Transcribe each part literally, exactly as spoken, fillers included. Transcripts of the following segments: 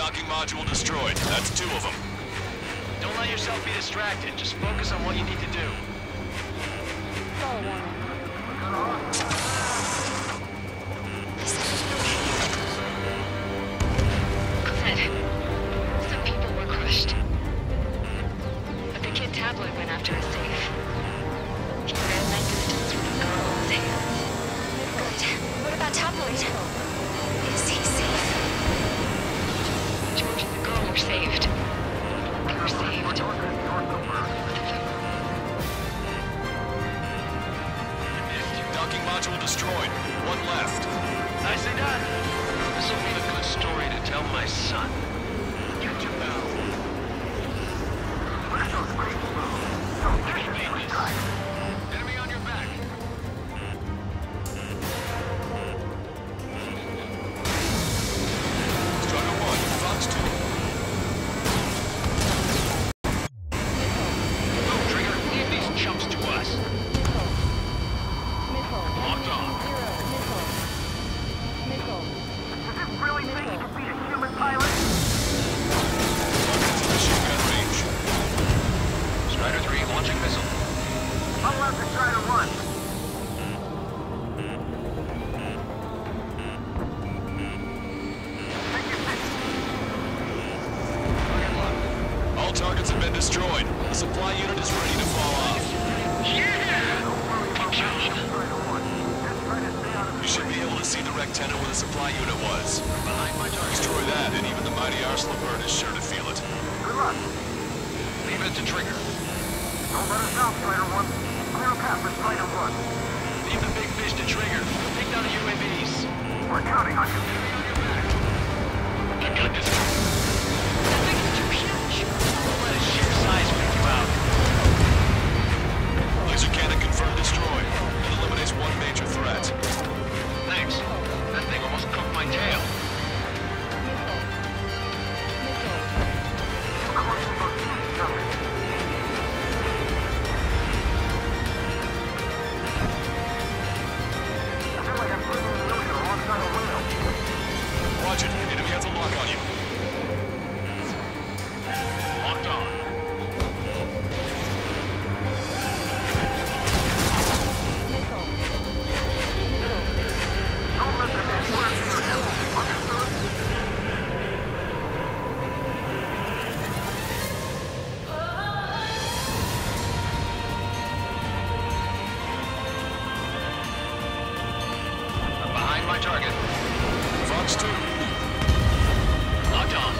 Docking module destroyed. That's two of them. Don't let yourself be distracted. Just focus on what you need to do. Clint, some people were crushed. But the kid Tabloid went after a safe. He ran that distance with a girl in his hands. Good. What about Tabloid? Is he safe? George and the girl were saved. They were saved. Docking module destroyed. One left. Nicely done. This'll be a good story to tell my son. You do well. Enemy on your back. Strider one, Fox two. Go, Trigger. Leave these chumps to us. Locked on. Really think you could beat a human pilot? Rockets in machine gun range. Strider three launching missile. I'll let the Strider one. Take your pick. Target locked. All targets have been destroyed. The supply unit is ready to fall off. Yeah! Strider one. Just try to stay out of You should be able to see the wrecked tenant where the supply unit was. Behind my target. Destroy that, and even the mighty Arslan bird is sure to feel it. Good luck. Leave it to Trigger. Don't let us down, Strider one. Clear a path for Strider one. Leave the big fish to Trigger. Take down the U A Vs. We're counting on you. I got this. That thing is too huge. Don't let its sheer size freak you out. Laser cannon confirmed destroyed. It eliminates one major threat. Thanks. That thing almost cooked my tail. Watch it. The enemy has a lock on you. Locked on. I'm behind my target. Fox two. Locked on.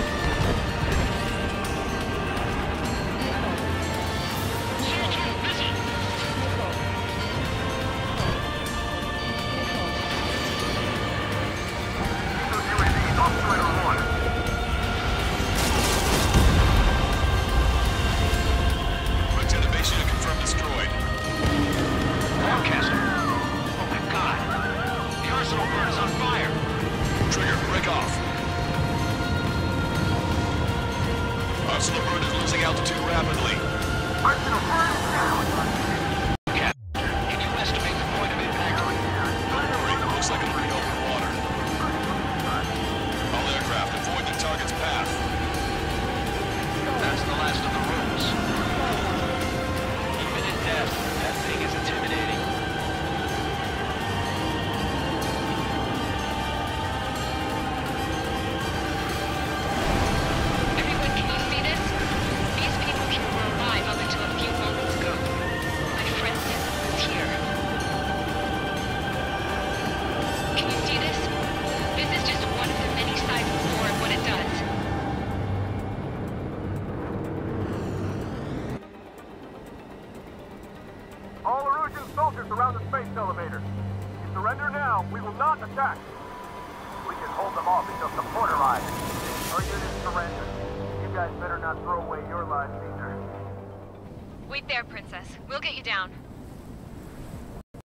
Lieutenant base unit confirmed destroyed. Forecasting. Oh my god. The arsenal bird is on fire. Trigger, break off. Arsenal bird is losing altitude rapidly. Captain, can you estimate the point of impact? Don't worry, it looks like it'll be open water. All aircraft, avoid the target's path. That's the last of the rules. Even in death, that thing is intimidating. Everyone, can you see this? These people here were alive up until a few moments ago. My friend was here. Can you see this? This is just one of the many sides of war and what it does. All Erusian soldiers around the space elevator. You surrender now, we will not attack. We can hold them off until support arrives. Our unit surrender. You guys better not throw away your lives either. Wait there, Princess. We'll get you down.